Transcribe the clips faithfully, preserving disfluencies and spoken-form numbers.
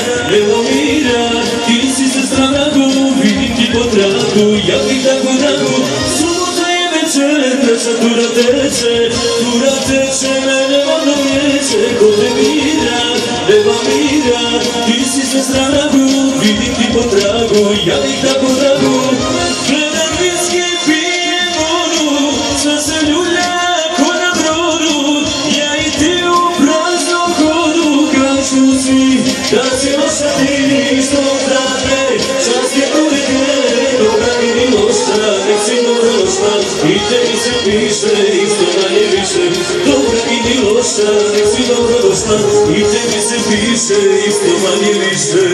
nema mira. Ti si sestra vragu, vidim ti po tragu, ja bih tako dragu. Subota je večer, treća tura teče, tura teče, mene vodno vječe. Ko te mira, nema mira. Ti si sestra vragu, vidim ti po tragu, ja bih tako dragu. Gledam viski, pijem vodu, sve se ljulja ko na brodu. Ja i ti u praznom hodu, kažu svi da si loša ti što trate. Čast je uvijek dobra i ni loša, nek si dobro došla. I tebi se piše isto manje više. Dobra i ni loša, nek si dobro došla. I tebi se piše isto manje više.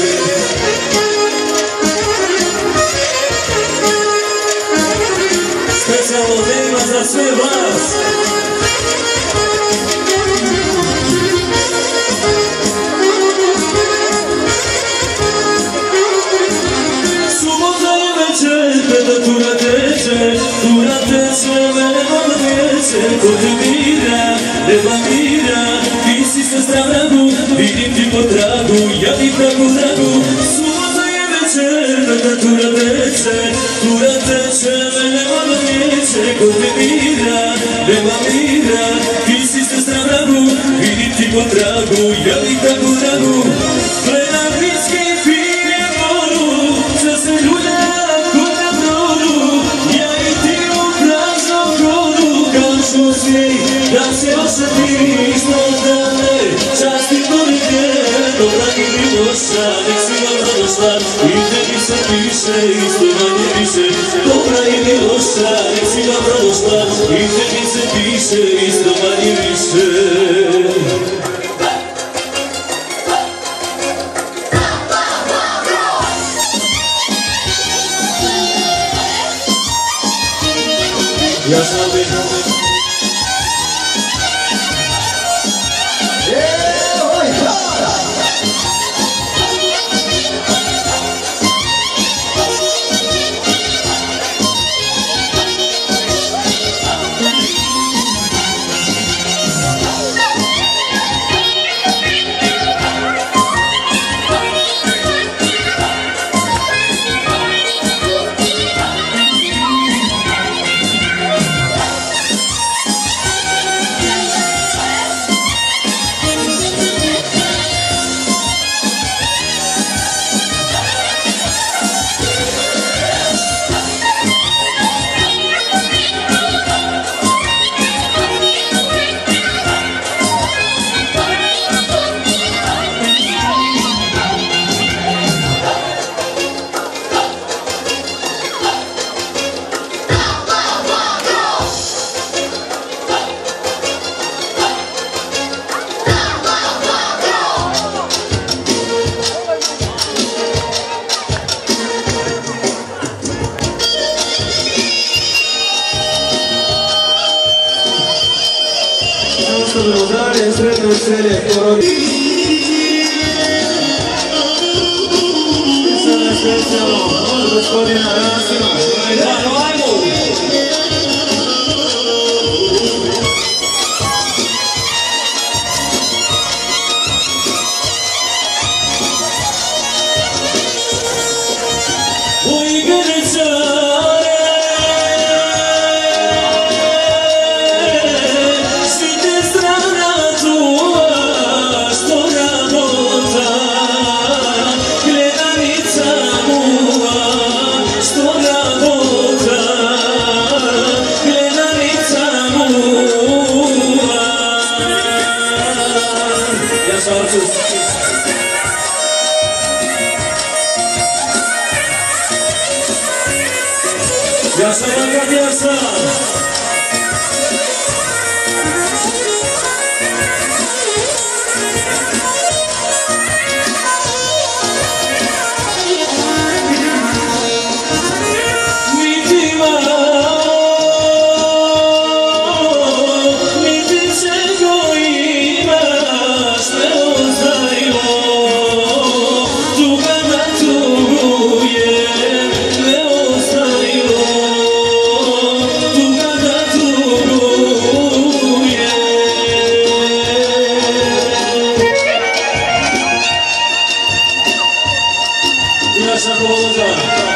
Specijalno tema za sve vas. Subota je večer, kada tura teče, tura teče, mene vodno vječe. Ko te mira, nema mira. Ti si sestra vragu, vidim ti po tragu, ja bih tako dragu. Subota je večer, kada tura teče, tura teče, mene vodno vječe. Ko te mira, nema mira. Ti si sestra vragu, vidim ti po tragu, ja bih tako dragu. Gledam viski, pijem vodu, sve se ljulja ko na brodu. Ja i ti u praznom hodu, kažu svi da si loša ti što trate. Čast ti uvijek dobra i ni loša, nek si dobro došla. I tebi se piše isto manje više. Dobra i ni loša, nek si dobro došla. I tebi se piše isto manje više. Ja sam bih dalje, sretno veselje, porodi. Sada specijalno od gospodina Rasima. Ajmo, ajmo! Moji grčare, svi te strana tuva, što rabota, gledanica muva, što rabota, gledanica muva. Ja šalču. Ja sam Jagat, ja sam. Niti malo, niti čego imaš, ne ozdajmo, tuga na tugu je, ne ozdajmo. Tuga Sako Volozana.